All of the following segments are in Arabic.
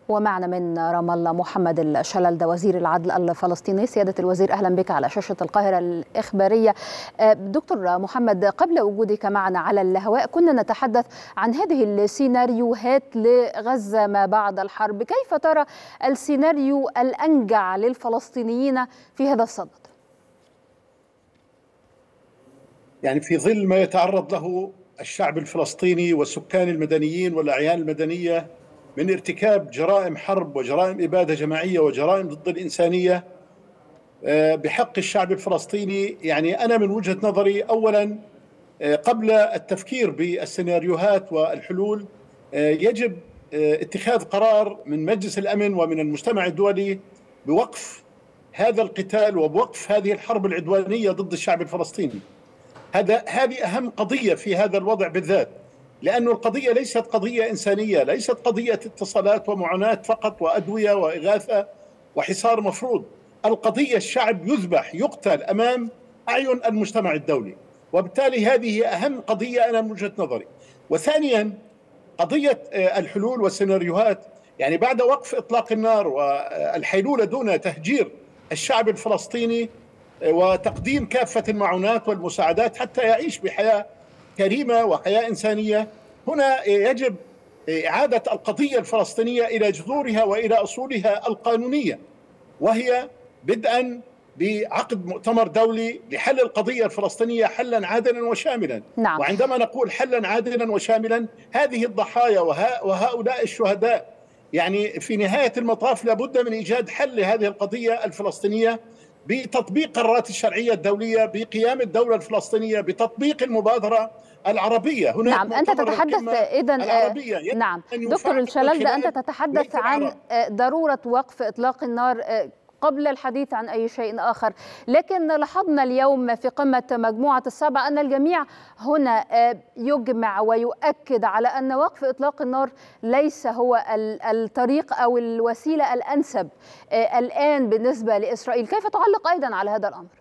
ومعنا من رام الله محمد الشلل وزير العدل الفلسطيني. سيادة الوزير أهلا بك على شاشة القاهرة الإخبارية. دكتور محمد، قبل وجودك معنا على الهواء كنا نتحدث عن هذه السيناريوهات لغزة ما بعد الحرب. كيف ترى السيناريو الأنجع للفلسطينيين في هذا الصدد؟ يعني في ظل ما يتعرض له الشعب الفلسطيني والسكان المدنيين والأعيان المدنية من ارتكاب جرائم حرب وجرائم إبادة جماعية وجرائم ضد الإنسانية بحق الشعب الفلسطيني، يعني أنا من وجهة نظري أولا قبل التفكير بالسيناريوهات والحلول يجب اتخاذ قرار من مجلس الأمن ومن المجتمع الدولي بوقف هذا القتال وبوقف هذه الحرب العدوانية ضد الشعب الفلسطيني. هذه أهم قضية في هذا الوضع بالذات، لأن القضية ليست قضية إنسانية، ليست قضية اتصالات ومعونات فقط وأدوية وإغاثة وحصار مفروض. القضية الشعب يذبح يقتل أمام أعين المجتمع الدولي، وبالتالي هذه أهم قضية أنا من وجهة نظري. وثانيا قضية الحلول والسيناريوهات، يعني بعد وقف إطلاق النار والحيلولة دون تهجير الشعب الفلسطيني وتقديم كافة المعونات والمساعدات حتى يعيش بحياة كريمة وحياة إنسانية، هنا يجب إعادة القضية الفلسطينية إلى جذورها وإلى أصولها القانونية، وهي بدءا بعقد مؤتمر دولي لحل القضية الفلسطينية حلا عادلا وشاملا. نعم. وعندما نقول حلا عادلا وشاملا، هذه الضحايا وهؤلاء الشهداء يعني في نهاية المطاف لابد من إيجاد حل لهذه القضية الفلسطينية بتطبيق قرارات الشرعية الدولية، بقيام الدولة الفلسطينية، بتطبيق المبادرة العربية. هناك نعم، أنت تتحدث إذن نعم دكتور الشلل، أنت تتحدث عن ضرورة وقف إطلاق النار قبل الحديث عن أي شيء آخر، لكن لاحظنا اليوم في قمة مجموعة السبع أن الجميع هنا يجمع ويؤكد على أن وقف إطلاق النار ليس هو الطريق أو الوسيلة الأنسب الآن بالنسبة لإسرائيل. كيف تعلق أيضا على هذا الأمر؟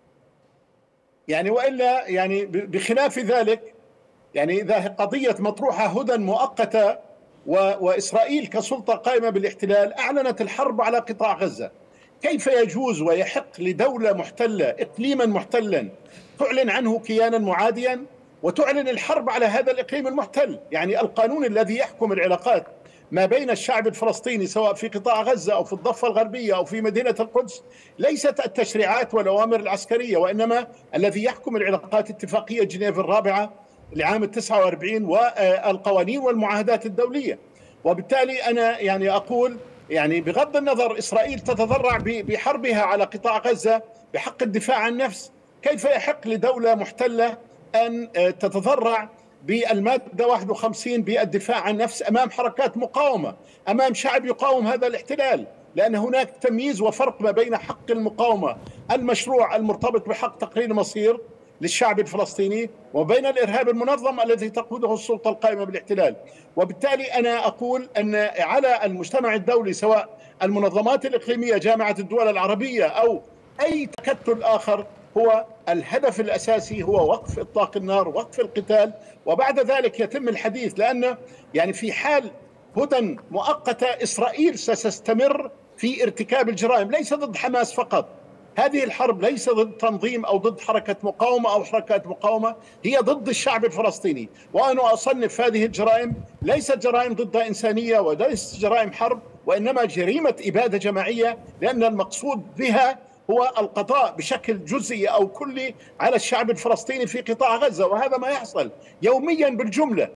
يعني وإلا يعني بخلاف ذلك، يعني إذا قضية مطروحة هدى مؤقتة وإسرائيل كسلطة قائمة بالاحتلال أعلنت الحرب على قطاع غزة، كيف يجوز ويحق لدولة محتلة إقليما محتلا تعلن عنه كيانا معاديا وتعلن الحرب على هذا الإقليم المحتل؟ يعني القانون الذي يحكم العلاقات ما بين الشعب الفلسطيني سواء في قطاع غزة أو في الضفة الغربية أو في مدينة القدس ليست التشريعات والأوامر العسكرية، وإنما الذي يحكم العلاقات اتفاقية جنيف الرابعة لعام 49 والقوانين والمعاهدات الدولية. وبالتالي أنا يعني أقول يعني بغض النظر إسرائيل تتذرع بحربها على قطاع غزة بحق الدفاع عن النفس، كيف يحق لدولة محتلة أن تتذرع بالمادة 51 بالدفاع عن النفس أمام حركات مقاومة، أمام شعب يقاوم هذا الاحتلال؟ لأن هناك تمييز وفرق ما بين حق المقاومة المشروع المرتبط بحق تقرير المصير للشعب الفلسطيني وبين الإرهاب المنظم الذي تقوده السلطة القائمة بالاحتلال. وبالتالي أنا أقول أن على المجتمع الدولي سواء المنظمات الإقليمية، جامعة الدول العربية أو أي تكتل آخر، هو الهدف الأساسي هو وقف إطلاق النار، وقف القتال، وبعد ذلك يتم الحديث. لأن يعني في حال هدى مؤقتة إسرائيل ستستمر في ارتكاب الجرائم، ليس ضد حماس فقط. هذه الحرب ليس ضد تنظيم أو ضد حركة مقاومة أو حركات مقاومة، هي ضد الشعب الفلسطيني. وأنا أصنف هذه الجرائم ليست جرائم ضد إنسانية وليست جرائم حرب، وإنما جريمة إبادة جماعية، لأن المقصود بها هو القضاء بشكل جزئي أو كلي على الشعب الفلسطيني في قطاع غزة، وهذا ما يحصل يوميا بالجملة.